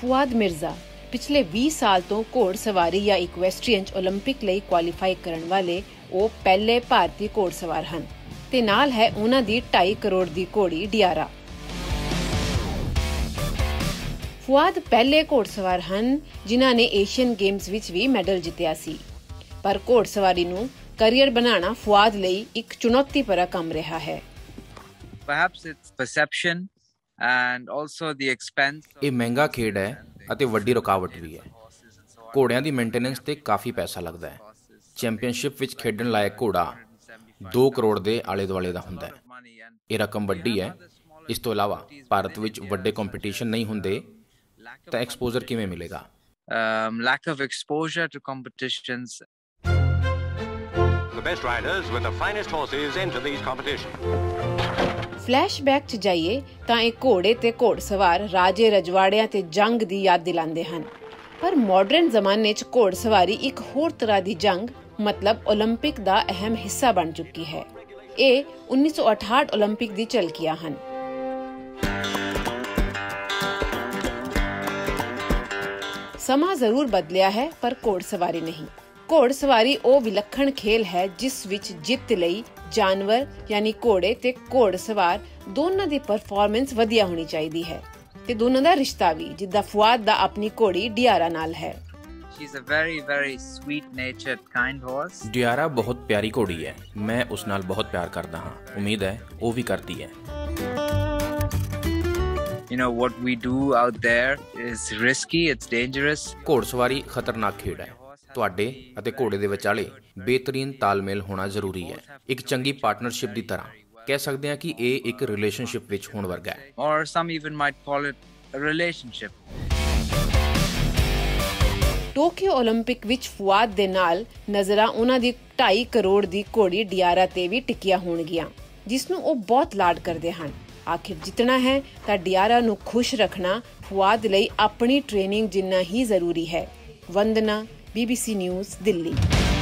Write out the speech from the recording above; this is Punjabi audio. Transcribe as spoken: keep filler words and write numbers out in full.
ਫੁਆਦ ਮਿਰਜ਼ਾ ਪਿਛਲੇ ਵੀਹ ਸਾਲ ਤੋਂ ਘੋੜ ਸਵਾਰੀ ਜਾਂ ਇਕੁਐਸਟਰੀਅਨ 'ਚ ਓਲੰਪਿਕ ਲਈ ਕੁਆਲੀਫਾਈ ਕਰਨ ਵਾਲੇ ਉਹ ਪਹਿਲੇ ਭਾਰਤੀ ਘੋੜ ਸਵਾਰ ਹਨ ਤੇ ਨਾਲ ਹੈ ਉਹਨਾਂ ਦੀ ਢਾਈ ਕਰੋੜ ਦੀ ਘੋੜੀ ਡਿਆਰਾ। ਫੁਆਦ ਪਹਿਲੇ ਘੋੜ ਸਵਾਰ ਹਨ ਜਿਨ੍ਹਾਂ ਨੇ ਏਸ਼ੀਅਨ ਗੇਮਸ ਵਿੱਚ ਵੀ ਮੈਡਲ ਜਿੱਤਿਆ ਸੀ, ਪਰ ਘੋੜ ਸਵਾਰੀ ਨੂੰ ਕਰੀਅਰ ਬਣਾਉਣਾ ਫੁਆਦ ਲਈ ਇੱਕ ਚੁਣੌਤੀ ਭਰਾ ਕੰਮ ਰਿਹਾ ਹੈ। Perhaps it's perception and also the expense. ਇਹ ਮਹਿੰਗਾ ਖੇਡ ਹੈ ਅਤੇ ਵੱਡੀ ਰੁਕਾਵਟ ਵੀ ਹੈ। ਘੋੜਿਆਂ ਦੀ ਮੇਨਟੇਨੈਂਸ ਤੇ ਕਾਫੀ ਪੈਸਾ ਲੱਗਦਾ ਹੈ। ਚੈਂਪੀਅਨਸ਼ਿਪ ਵਿੱਚ ਖੇਡਣ ਲਾਇਕ ਘੋੜਾ ਦੋ ਕਰੋੜ ਦੇ ਆਲੇ ਦੁਆਲੇ ਦਾ ਹੁੰਦਾ ਹੈ। ਇਹ ਰਕਮ ਵੱਡੀ ਹੈ। ਇਸ ਤੋਂ ਇਲਾਵਾ ਭਾਰਤ ਵਿੱਚ ਵੱਡੇ ਕੰਪੀਟੀਸ਼ਨ ਨਹੀਂ ਹੁੰਦੇ ਤਾਂ ਐਕਸਪੋਜ਼ਰ ਕਿਵੇਂ ਮਿਲੇਗਾ? Um, lack of exposure to competitions. The best riders with the finest horses enter these competitions. Flashback 'ਚ ਜਾਈਏ ਤਾਂ ਇਹ ਘੋੜੇ ਤੇ ਘੋੜ ਸਵਾਰ ਰਾਜੇ ਰਜਵਾੜਿਆਂ ਤੇ ਜੰਗ ਦੀ ਯਾਦ ਦਿਲਾਉਂਦੇ ਹਨ, ਪਰ ਮਾਡਰਨ ਜ਼ਮਾਨੇ 'ਚ ਘੋੜ ਸਵਾਰੀ ਇੱਕ ਹੋਰ ਤਰ੍ਹਾਂ ਦੀ ਜੰਗ ਮਤਲਬ ਓਲੰਪਿਕ ਦਾ ਅਹਿਮ ਹਿੱਸਾ ਬਣ ਚੁੱਕੀ ਹੈ। ਇਹ ਉੱਨੀ ਸੌ ਅਠਾਹਠ ਓਲੰਪਿਕ ਦੀ ਝਲਕੀਆਂ ਹਨ। ਸਮਾਂ ਜ਼ਰੂਰ ਬਦਲਿਆ ਹੈ ਪਰ ਘੋੜ ਸਵਾਰੀ ਨਹੀਂ। ਘੋੜ ਸਵਾਰੀ ਉਹ ਵਿਲੱਖਣ ਖੇਲ ਹੈ ਜਿਸ ਵਿੱਚ ਜਿੱਤ ਲਈ ਜਾਨਵਰ ਯਾਨੀ ਘੋੜੇ ਤੇ ਘੋੜ ਸਵਾਰ ਦੋਨਾਂ ਦੀ ਪਰਫਾਰਮੈਂਸ ਵਧੀਆ ਹੋਣੀ ਚਾਹੀਦੀ ਹੈ ਤੇ ਦੋਨਾਂ ਦਾ ਰਿਸ਼ਤਾ ਵੀ, ਜਿੱਦਾਂ ਫੁਆਦ ਦਾ ਆਪਣੀ ਘੋੜੀ ਡਿਆਰਾ ਨਾਲ ਹੈ। She's a very very sweet natured kind horse. ਡਿਆਰਾ ਬਹੁਤ ਪਿਆਰੀ ਘੋੜੀ ਹੈ। ਮੈਂ ਉਸ ਨਾਲ ਬਹੁਤ ਪਿਆਰ ਕਰਦਾ ਹਾਂ। ਉਮੀਦ ਹੈ ਉਹ ਵੀ ਕਰਦੀ ਹੈ। You know what we do out there is risky, it's dangerous. ਘੋੜ ਸਵਾਰੀ ਖਤਰਨਾਕ ਖੇਡ ਹੈ। ਤੁਹਾਡੇ ਅਤੇ ਘੋੜੇ ਦੇ ਵਿਚਾਲੇ ਬਿਹਤਰੀਨ ਤਾਲਮੇਲ ਹੋਣਾ ਜ਼ਰੂਰੀ ਹੈ। ਇੱਕ ਚੰਗੀ ਪਾਰਟਨਰਸ਼ਿਪ ਦੀ ਤਰ੍ਹਾਂ ਕਹਿ ਸਕਦੇ ਹਾਂ ਕਿ ਇਹ ਇੱਕ ਰਿਲੇਸ਼ਨਸ਼ਿਪ ਵਿੱਚ ਹੋਣ ਵਰਗਾ ਹੈ। Or some even might call it a relationship. Tokyo Olympic ਵਿੱਚ ਫੁਆਦ ਦੇ ਨਾਲ ਨਜ਼ਰਾਂ ਉਹਨਾਂ ਦੀ ਢਾਈ ਕਰੋੜ ਦੀ ਘੋੜੀ ਡਿਆਰਾ ਤੇ ਵੀ ਟਿਕੀਆਂ ਹੋਣਗੀਆਂ, ਜਿਸ ਨੂੰ ਉਹ ਬਹੁਤ ਲਾਡ ਕਰਦੇ ਹਨ। ਆਖਿਰ ਜਿੱਤਣਾ ਹੈ ਤਾਂ ਡਿਆਰਾ ਨੂੰ ਖੁਸ਼ ਰੱਖਣਾ ਫੁਆਦ ਲਈ ਆਪਣੀ ਟ੍ਰੇਨਿੰਗ ਜਿੰਨਾ ਹੀ ਜ਼ਰੂਰੀ ਹੈ। Vandana, B B C news, Delhi.